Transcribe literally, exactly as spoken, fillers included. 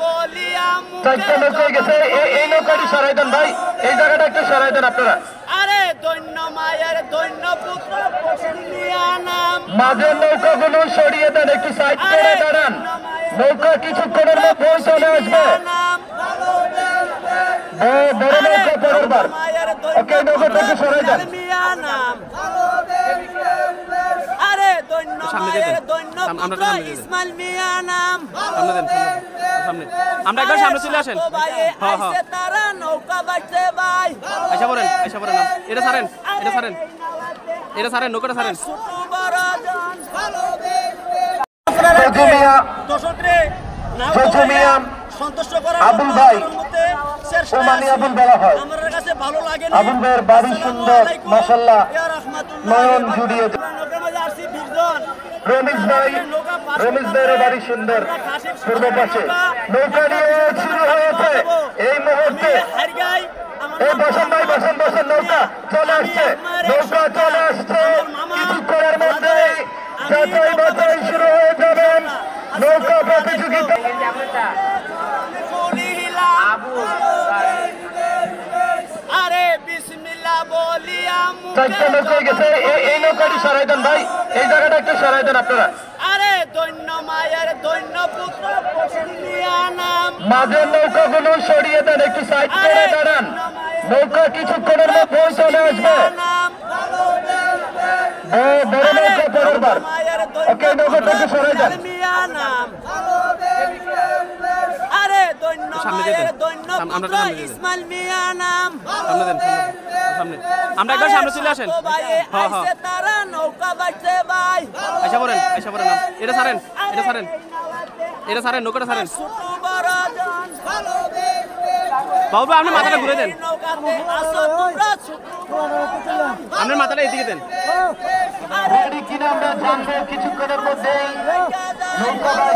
চারটা লোক হয়ে গেছে, এই নৌকাটি সরাই দেন ভাই, এই জায়গাটা একটু সরাই দেন আপনারা। আরে দৈন্য মায়ের দৈন্য পুত্র নাম মাঝের নৌকাগুলো সরিয়ে দেন, একটু সাইড করে দাঁড়ান। নৌকা কিছুক্ষণের মধ্যে চলে আসবে। বড় নৌকা পরের বার। ওকে, নৌকাটা একটু সরাই দেন। আরে দৈন্য মায়ের দৈন্য পুত্র ইসমাইল মিয়া নাম। সামনে আমরা একবার সামনে চলে আসেন। হ্যাঁ হ্যাঁ তারা নৌকা বাজছে ভাই। আচ্ছা বলেন, আচ্ছা বলেন, এটা ছাড়েন, এটা ছাড়েন, এটা ছাড়েন, নৌকাটা ছাড়েন। আবুল ভাই, ওমানি আবুল বলা হয়। আবুল ভাইয়ের বাড়ি সুন্দর, মাশাআল্লাহ, নয়ন জুড়িয়ে। রমেশ ভাই, রমেশ ভাইয়ের বাড়ি সুন্দর, পূর্ব পাশে। নৌকা নিয়ে শুরু হয়েছে এই মুহূর্তে। এই বসেন ভাই, বসেন বসেন, নৌকা চলে আসছে, নৌকা চলে আসছে। কিছুক্ষণের মধ্যেই যাচাই বাছাই শুরু হয়ে যাবেন। নৌকা প্রতিযোগিতা আরে বিসমিল্লাহ বলিয়া চারটা লোক হয়ে গেছে, এই নৌকাটি সরাই দেন ভাই, এই জায়গাটা একটু সরাই দেন আপনারা। আরে দৈন্য মায়ের দৈন্য পুত্র নাম মাঝের নৌকাগুলো সরিয়ে দেন, একটু সাইড করে দাঁড়ান। নৌকা কিছুক্ষণের মধ্যে চলে আসবে। বড় নৌকা পরের বার। ওকে, নৌকাটা একটু সরাই দেন। আরে দৈন্য সামনে দিয়ে মায়ের দেন, দৈন্য সামনে- আমরা পুত্র সামনে দিয়ে দেন। ইসমাইল মিয়া নাম। সামনে দেন, সামনে আমরা একবার সামনে চলে আসেন। হ্যাঁ হ্যাঁ তারা নৌকা বাজছে ভাই। আচ্ছা বলেন, আচ্ছা বলেন, এটা ছাড়েন, এটা ছাড়েন, এটা ছাড়েন, নৌকাটা ছাড়েন। বাবু আপনি মাথাটা ঘুরে দেন, আপনার মাথাটা এদিকে দেন। রেডি কিনা আমরা জানবো কিছুক্ষণের মধ্যেই। নৌকা